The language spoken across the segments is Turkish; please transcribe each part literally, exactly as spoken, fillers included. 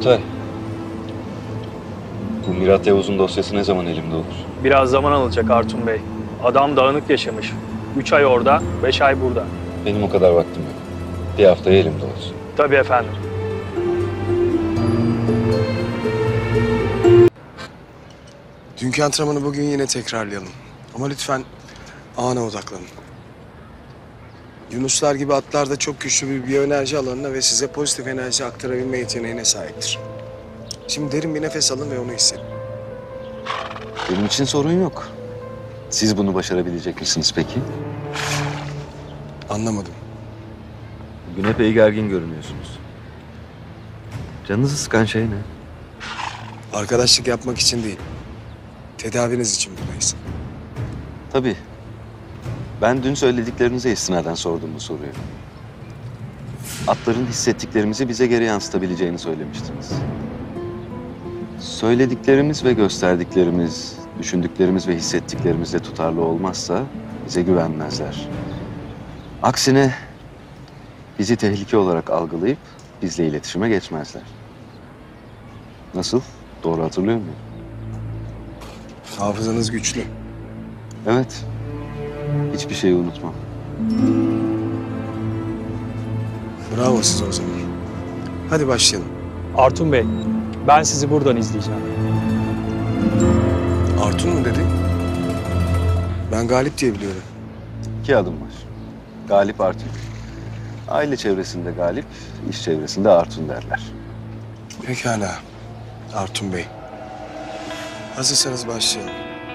Kutay. Bu Mirat Yavuz'un dosyası ne zaman elimde olur? Biraz zaman alacak Artun Bey. Adam dağınık yaşamış. Üç ay orada, beş ay burada. Benim o kadar vaktim yok. Bir haftaya elimde olsun. Tabii efendim. Dünkü antrenmanı bugün yine tekrarlayalım. Ama lütfen ana odaklanın. Yunuslar gibi atlar da çok güçlü bir biyoenerji alanına ve size pozitif enerji aktarabilme yeteneğine sahiptir. Şimdi derin bir nefes alın ve onu hissedin. Benim için sorun yok. Siz bunu başarabilecek misiniz peki? Anlamadım. Bugün epey gergin görünüyorsunuz. Canınızı sıkan şey ne? Arkadaşlık yapmak için değil, tedaviniz için buradayız. Tabii. Ben dün söylediklerinize istinaden sordum bu soruyu. Atların hissettiklerimizi bize geri yansıtabileceğini söylemiştiniz. Söylediklerimiz ve gösterdiklerimiz, düşündüklerimiz ve hissettiklerimizle tutarlı olmazsa bize güvenmezler. Aksine bizi tehlike olarak algılayıp bizle iletişime geçmezler. Nasıl? Doğru hatırlıyor muyum? Hafızanız güçlü. Evet. Hiçbir şeyi unutmam. Bravo size o zaman. Hadi başlayalım. Artun Bey, ben sizi buradan izleyeceğim. Artun mu dedi? Ben Galip diye biliyorum. İki adım var. Galip Artun. Aile çevresinde Galip, iş çevresinde Artun derler. Pekala Artun Bey. Hazırsanız başlayalım.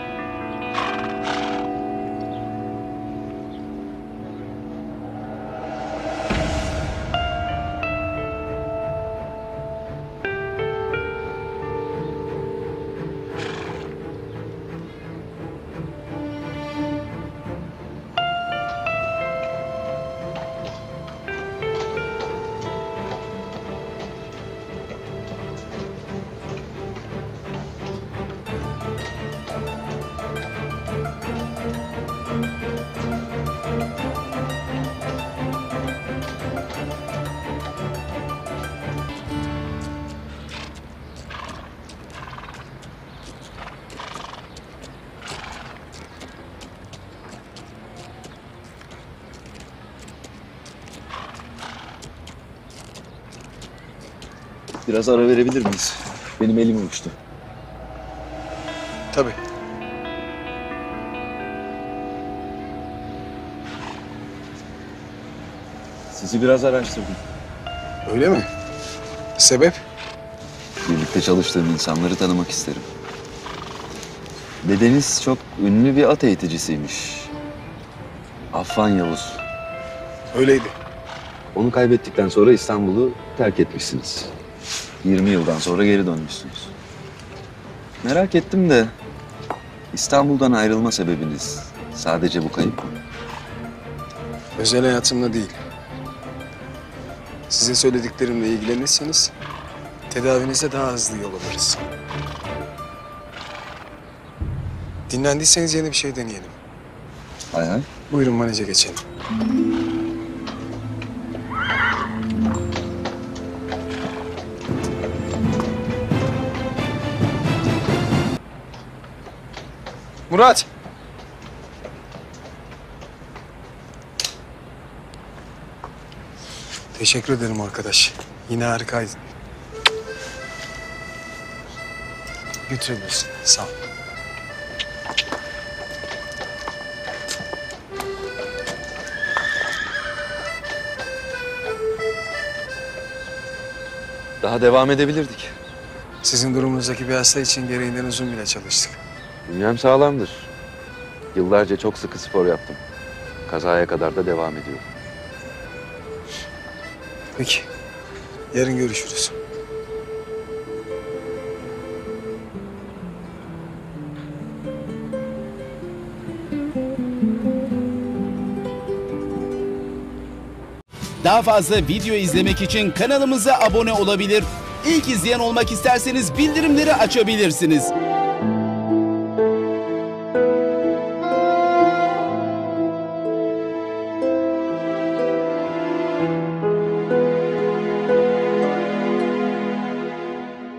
Biraz ara verebilir miyiz? Benim elim uçtu. Tabii. Sizi biraz araştırdım. Öyle mi? Sebep? Birlikte çalıştığım insanları tanımak isterim. Dedeniz çok ünlü bir at eğiticisiymiş. Affan Yavuz. Öyleydi. Onu kaybettikten sonra İstanbul'u terk etmişsiniz. yirmi yıldan sonra geri dönmüşsünüz. Merak ettim de İstanbul'dan ayrılma sebebiniz sadece bu kayıp mı? Özel hayatımla değil. Sizin söylediklerimle ilgilenirseniz tedavinize daha hızlı yol alırız. Dinlendiyseniz yeni bir şey deneyelim. Hay hay. Buyurun maneje geçelim. Murat! Teşekkür ederim arkadaş. Yine harikaydın. Götürebilirsin. Sağ ol. Daha devam edebilirdik. Sizin durumunuzdaki bir hasta için gereğinden uzun bile çalıştık. Bünyem sağlamdır. Yıllarca çok sıkı spor yaptım. Kazaya kadar da devam ediyorum. Peki. Yarın görüşürüz. Daha fazla video izlemek için kanalımıza abone olabilir. İlk izleyen olmak isterseniz bildirimleri açabilirsiniz.